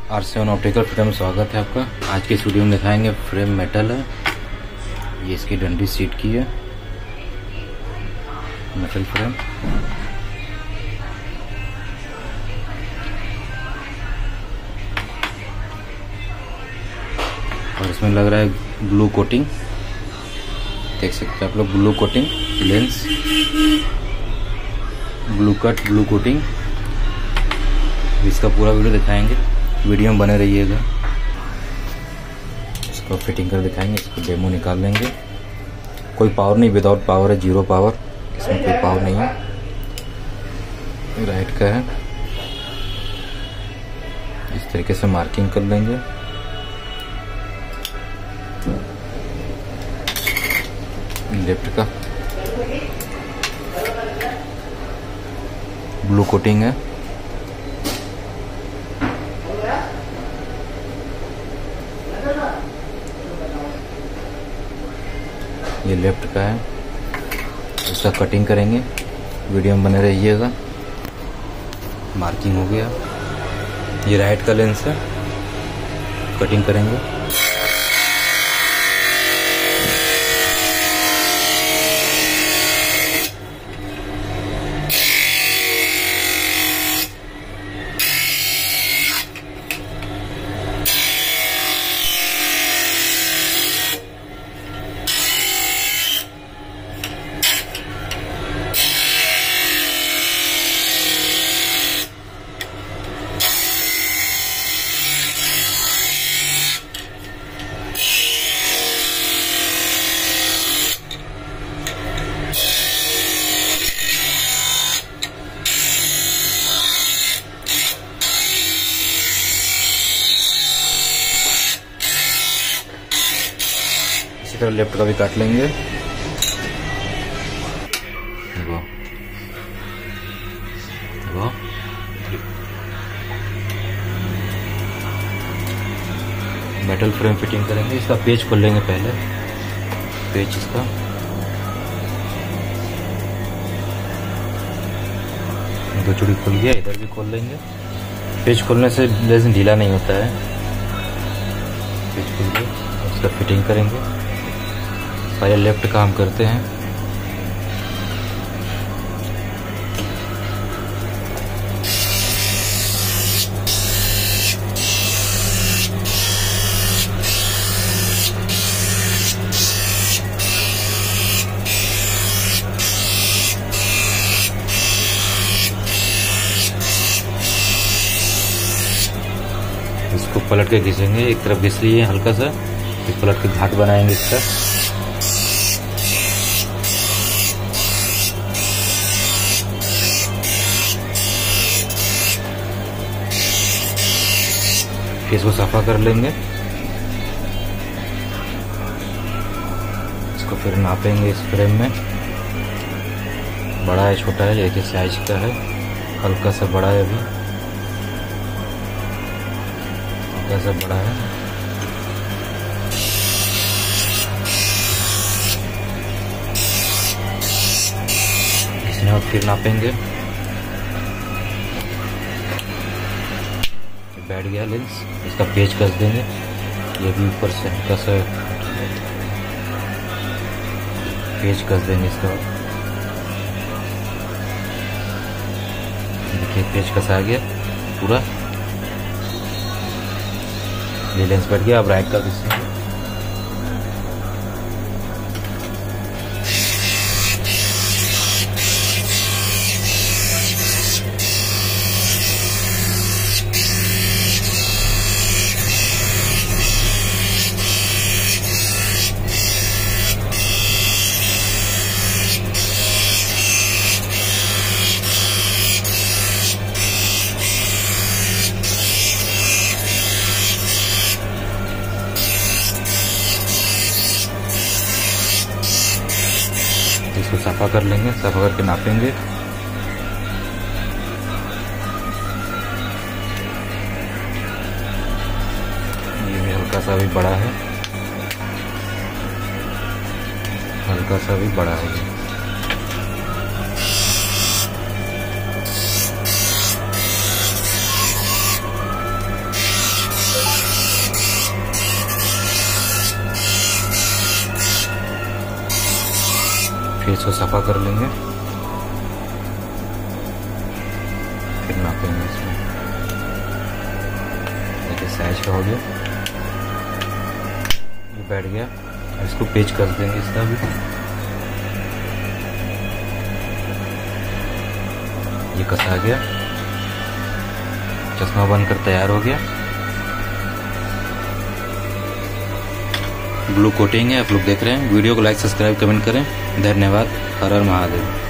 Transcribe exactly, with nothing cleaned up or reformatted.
Are seven optical frame में स्वागत है आपका। आज के इस वीडियो में दिखाएंगे फ्रेम मेटल है, ये इसकी डंडी सीट की है मेटल फ्रेम। और इसमें लग रहा है ब्लू कोटिंग, देख सकते हैं आप लोग, blue coating lens, blue cut blue coating. इसका पूरा वीडियो दिखाएंगे, वीडियो में बने रहिएगा। इसको फिटिंग कर दिखाएंगे, इसको डेमो निकाल लेंगे। कोई पावर नहीं, विदाउट पावर है, जीरो पावर, इसमें कोई पावर नहीं है। राइट का है, इस तरीके से मार्किंग कर लेंगे। लेफ्ट का ब्लू कोटिंग है, ये लेफ्ट का है। इसका कटिंग करेंगे, वीडियो में बने रहिएगा। मार्किंग हो गया। ये राइट का लेंस है, कटिंग करेंगे। इसी तरह लेफ्ट का भी काट लेंगे। देखो देखो मेटल फ्रेम फिटिंग करेंगे। इसका पेज खोल लेंगे पहले, पेज इसका दो चूड़ी खुल गया, इधर भी खोल लेंगे। पेज खोलने से लेंस ढीला नहीं होता है। पेज खोल गया, इसका फिटिंग करेंगे। पहले लेफ्ट का हम करते हैं। इसको पलट के घिसेंगे, एक तरफ घिस लिए हल्का सा, फिर पलट के घाट बनाएंगे इसका। फिर इसको सफा कर लेंगे। इसको फिर नापेंगे इस फ्रेम में, बड़ा है छोटा है, एक ही साइज का है। हल्का सा बड़ा है, अभी हल्का सा बड़ा है। इसमें और फिर नापेंगे। बैठ गया लेंस, इसका पेज कस देंगे। ये भी ऊपर से हल्का सा पेज कस देंगे इसका। देखिए पेज कसा गया पूरा, ये लेंस बैठ गया। अब राइट का घिसेंगे। इसको सफा कर लेंगे, सफा करके नापेंगे। ये भी हल्का सा भी बड़ा है, हल्का सा भी बड़ा है। फिर इसको सफा कर लेंगे, फिर नापेंगे इसमें। देखिए साइज का हो गया, ये बैठ गया। इसको पेच कर देंगे इसका भी। ये कसा गया, चश्मा बनकर तैयार हो गया। ब्लू कोटिंग है, आप लोग देख रहे हैं। वीडियो को लाइक सब्सक्राइब कमेंट करें। धन्यवाद। हर हर महादेव।